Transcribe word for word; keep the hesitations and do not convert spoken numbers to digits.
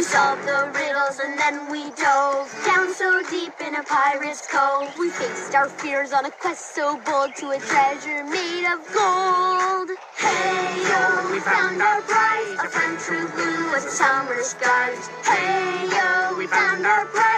We solved the riddles and then we dove down so deep in a pirate's cove. We faced our fears on a quest so bold to a treasure made of gold. Hey yo, we found our prize, a friend true blue as the summer skies. Hey yo, we found our prize.